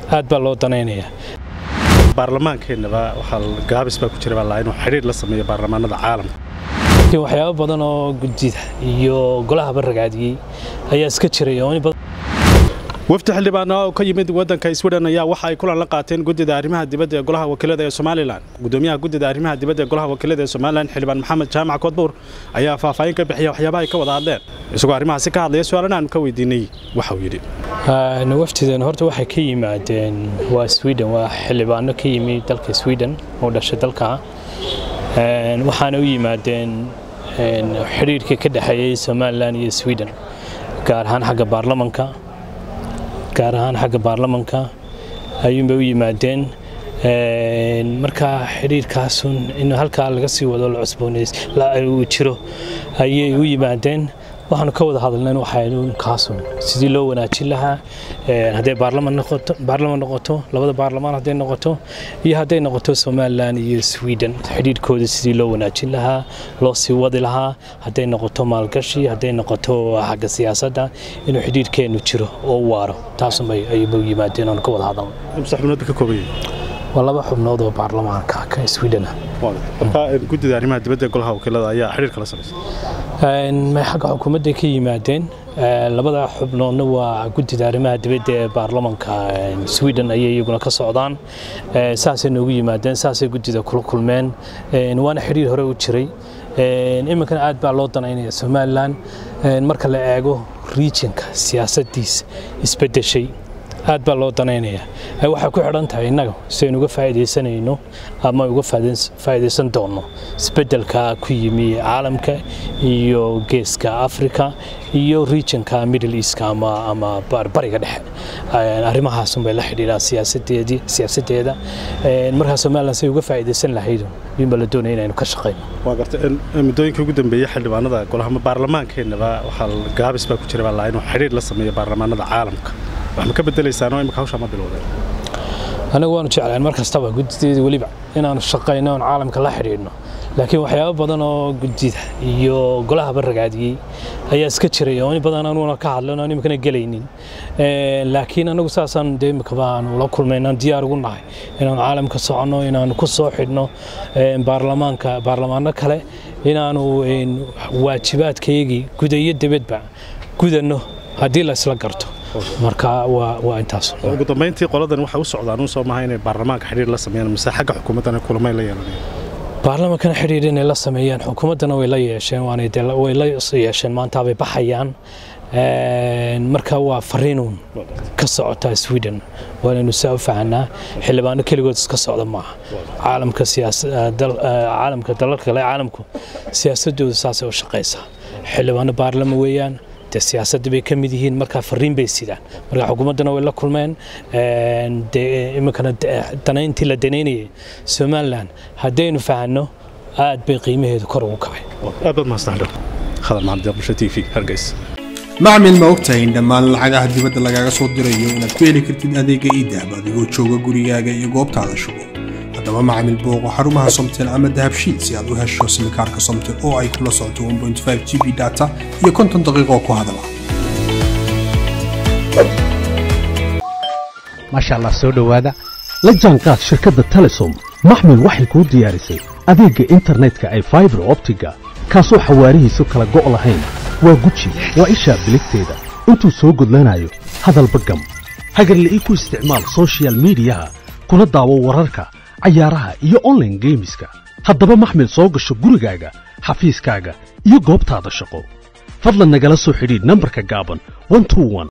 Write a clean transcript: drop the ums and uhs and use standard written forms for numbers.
aad baa loo danaynayaa baarlamaankeenaba waxa gaabis baa ku jira inuu xiriir la sameeyo baarlamaanada caalamka waxyaabo badan oo gudida iyo golaha barragaadiyay ayaa iska jiray oo wafdi xildhibaan oo ka yimid wadanka Sweden ayaa waxa ay kulan la qaateen gudida arrimaha dibadda ee golaha wakiilada ee Soomaaliland gudoomiyaha gudida arrimaha dibadda ee golaha wakiilada ee Soomaaliland xildhibaan Maxamed Jaamac Koodbuur ayaa faahfaahin ka bixiyay waxyaabaha ay ka wada hadleen isagoo arrimahaasi ka hadlaya su'aalahan aan ka weydiinay waxa uu yiri wafdidan horta waxay ka yimaadeen waa Sweden waa xildhibaano ka yimid dalka Sweden oo dhashay dalka waxaana u yimaadeen xiriirka ka dhaxeeyay Soomaaliland iyo Sweden gaar ahaan xagga baarlamaanka ayuunba u yimaadeen marka xiriirkaas in halka laga sii wado la cusbooneys la uu jiro ayay u yimaadeen waxaan ka wada hadalnay waxaan kaasun sidii loo wanaajin lahaa haday baarlamaan noqoto labada baarlamaan haday noqoto iyo haday noqoto Soomaaliland iyo Sweden xiriirkooda sidii loo wanaajin lahaa loo sii wadi lahaa haday noqoto maalgashi haday noqoto xagga siyaasadda inuu xiriirkeenu jiro oo waaro taas ay u yimaadeen oo ka wada hadalnay madaxweynaha ka koobay laba xubnood oo baarlamaanka ka Sweden marka gudida arrimaha dibadda ee golaha wakiilada ayaa xiriir kala sameeyay ma xagga xukuumadda ka yimaadeen labada xubnoodna waa gudida arrimaha dibadda ee baarlamaanka Sweden ayay iyaguna ka socdaan saasay noogu yimaadeen saasay gudida kula kulmeen waana xiriir hore u jiray iminkana aad baa loo danaynaya Soomaaliland marka la eego regionka siyaasadiisa isbedeshay aad baa loo danaynaya waxa ku xidhan tahay inaga si aynu uga faa'iideysanayno ama uga faa'iideysan doono isbedelka ku yimi caalamka iyo geeska Afrika iyo regionka Middle East ama bariga dhexe arrimahaas bay la xiriiraan siyaasadeeda marka Soomaaliland si uga faa'iideysan lahayd in la doonayo inaynu ka shaqeyno waa gartay midooyinka ugu dambeeyay xildhibaanada golaha baarlamaankeenaba waxa gaabis baa ku jira inuu xiriir la sameeyo baarlamaanada caalamka waxaan ka bedelaysaan oo imka hawsha ma bilowday anagu waan jeclaan markastaba gudideeda waliba inaan shaqeyno oo caalamka la xiriirno laakiin waxyaabo badan oo gudida iyo golaha barragaadiyay ayaa iska jiray oo badan aanu ka hadlano imkana galaynin laakiin anagu saasan deemka baan la kulmeynaa diyaar ugu nahay inaan caalamka socono inaan ku soo xidhno baarlamaanka kale inaanu waajibaadkeegi gudayo dibadba gudano hadii la isla garto marka waa intaas ugu dambeyntii qoladan waxa u socdaan oo Soomaaliya inay baarlamaanka xiriir la sameeyaan mise xagga xukuumadana kulamay la yeelanayaan baarlamaanka xiriir inay la sameeyaan xukuumadana way la yeesheen way la yeesheen maanta bay baxayaan marka waa fariinun ka socota Sweden waanu soo fahanaa xildhibaano kaligood iska socda ma caalamka caalamka dalalka kale caalamku siyaasadooda saas oo shaqeysa xildhibaano baarlamaan weeyaan siyaasadda bay ka mid yihiin marka fariin bay sidaan marka xukuumadana way la kulmeen imikana danayntii la danaynayay Soomaaliland hadaynu fahanno aad bay qiimaheedu kor ugu kacay aad baad mahadsantahay khadar maxamed bulsho TV hargeys macmiil ma ogtahay in dhammaan lacagaha dibadda lagaaga soo dirayo inaad ku heli kartid adeega e-dahab adigoo jooga gurigaaga iyo goobtaada shugo haddaba macmiil booqo xarumaha Somtel ama dahabshiil si aad u hesho simikaarka Somtel oo ay kula socoto 1.5 GB data iyo 50 daqiiqo ku hadala masha Allah soo dhawaada la jaanqaad shirkadda Telesom macmiil waxay ku diyaarisay adeega internetka ay fiber optiga kaasoo xawaarihiisu kala go' lahayn waa guji waa isha biligteeda intuu soo gudlanayo hadalba gam hagarle ku isticmaal social media kuna daawo wararka ciyaaraha iyo online gameska haddaba maxmil soo gasho gurigaaga xafiiskaaga iyo goobtaada shaqo fadlan nagala soo xidhiidh nambarka gaaban 121